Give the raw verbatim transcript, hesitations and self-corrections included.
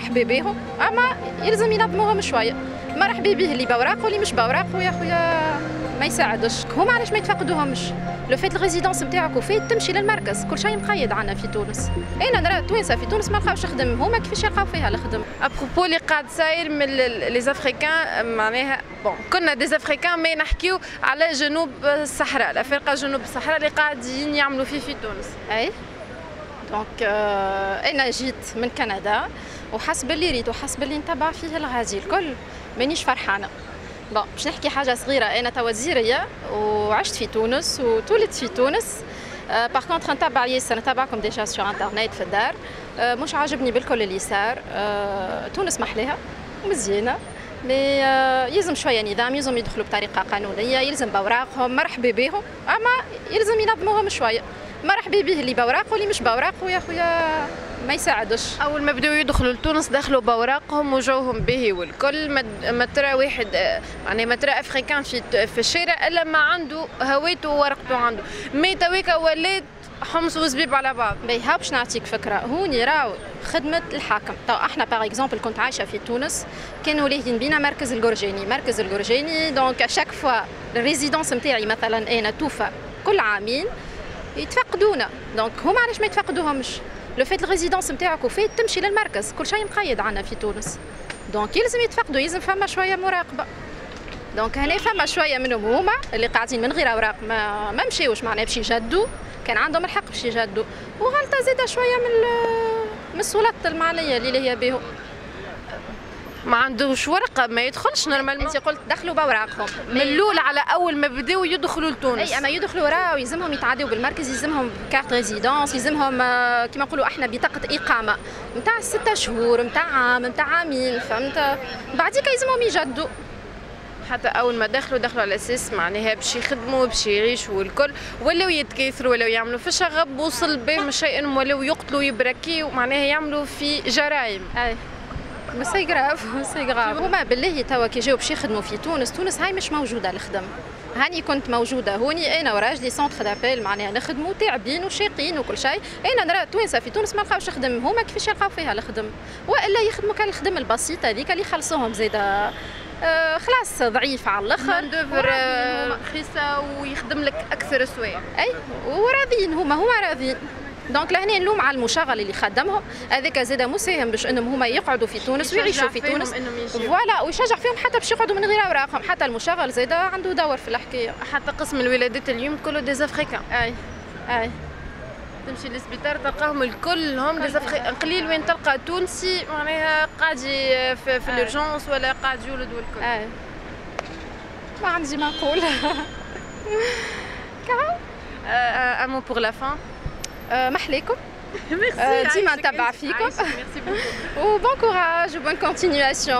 مرحبا بهم، اما يلزم ينظموهم شويه. مرحبا به اللي باوراق واللي مش باوراق ويا خويا ما يساعدش. هما علاش ما يتفقدوهمش؟ لو فات الريزيدونس نتاعك وفات تمشي للمركز، كل شيء مقيد عندنا في تونس. انا نرى التوانسه في تونس ما لقاوش خدم، هما كيفاش يلقاو فيها الخدم؟ ابروبو اللي قاعد صاير من لي زافريكان، معناها بون كنا دي زافريكان مي نحكيو على جنوب الصحراء، الافارقه جنوب الصحراء اللي قاعدين يعملوا فيه في تونس. اي دونك آه انا جيت من كندا وحسب اللي ريت وحسب اللي نتبع فيه الغازي الكل مانيش فرحانه. بون باش نحكي حاجه صغيره، انا توا زيريه وعشت في تونس وتولدت في تونس. أه باغ كونتخ نتبع ياسر، نتبعكم ديجا سور انترنيت في الدار. أه مش عاجبني بالكل اللي صار. أه تونس محلاها ومزيانه، مي أه يلزم شويه نظام، يلزم يدخلوا بطريقه قانونيه، يلزم باوراقهم. مرحبا بهم اما يلزم ينظموهم شويه. مرحبا به اللي باوراق واللي مش باوراق ويا خويا ما يساعدش. اول ما بداو يدخلوا لتونس دخلوا باوراقهم وجوهم باهي والكل. ما ترى واحد يعني ما ترى افريكان في في الشارع الا ما عنده هويته وورقته عنده. مي تويكا ولات حمص وزبيب على بعض. باهي ها باش نعطيك فكره، هوني راهو خدمه الحاكم. تو احنا باغ اكزومبل كنت عايشه في تونس، كانوا لاهين بينا مركز الجرجاني، مركز الجرجاني دونك اشاك فوا الريزيدونس نتاعي مثلا انا توفى كل عامين يتفقدونا. دونك هما علاش ما يتفقدوهمش؟ لو فات الريزيدونس نتاعك وفات تمشي للمركز، كل شيء مقيد عندنا في تونس. دونك يلزم يتفقدوا، يلزم فما شويه مراقبه. دونك هنا فما شويه منهم هما اللي قاعدين من غير اوراق ما ما مشيوش معناها باش يجدوا، كان عندهم الحق باش يجدوا، وغلطه زاده شويه من من السلطات المعنيه اللي هي بهم. ما عندوش ورقه ما يدخلش نورمالمون. انت قلت دخلوا باوراقهم من الاول على اول ما بداو يدخلوا لتونس. اي اما يدخلوا راهو يلزمهم يتعدوا بالمركز، يلزمهم كارت ريزيدونس، يلزمهم كيما نقولوا احنا بطاقه اقامه نتاع ستة شهور نتاع عام نتاع عامين، فهمت؟ بعديك يلزمهم يجدوا. حتى اول ما دخلوا دخلوا على اساس معناها باش يخدموا باش يعيشوا والكل، ولاو يتكاثروا ولاو يعملوا في الشغب، وصل بهم شيء ولاو يقتلوا يبركيوا معناها يعملوا في جرائم. اي سي غراف سي غراف. هما بالله توا كي جاو باش يخدموا في تونس، تونس هاي مش موجوده الخدم. هاني كنت موجوده هوني انا وراجلي سونتر دابيل معناها نخدموا تعبين وشاقين وكل شيء. انا نرى التوانسه في تونس ما لقاوش خدم، هما كيفاش يلقاو فيها الخدم؟ والا يخدموا كان الخدم البسيطه هذيك اللي يخلصوهم زاده آه خلاص ضعيف على الاخر، ماندوفر رخيصه ويخدم لك اكثر سوايع. اي وراضيين هما هما راضيين. دونك لهنا نلوم على المشغل اللي خدمهم، هذاك زاد مساهم باش انهم هما يقعدوا في تونس ويعيشوا في تونس فوالا، ويشجع فيهم حتى باش يقعدوا من غير اوراقهم. حتى المشغل زاد عنده دور في الحكايه. حتى قسم الولادات اليوم كله دي زافريكان. اي اي تمشي للسبيطار تلقاهم الكل هم دي زافريكان. قليل وين تلقى تونسي معناها قاعد في, في الارجونس ولا قاعد يولد والكل. اي ما عندي ما نقول. ان مو بور لا فان. محليكم. ميرسي. ديما نتبع فيكم. ميرسي بوكو. وبون كوراج وبون كونتينياسيون.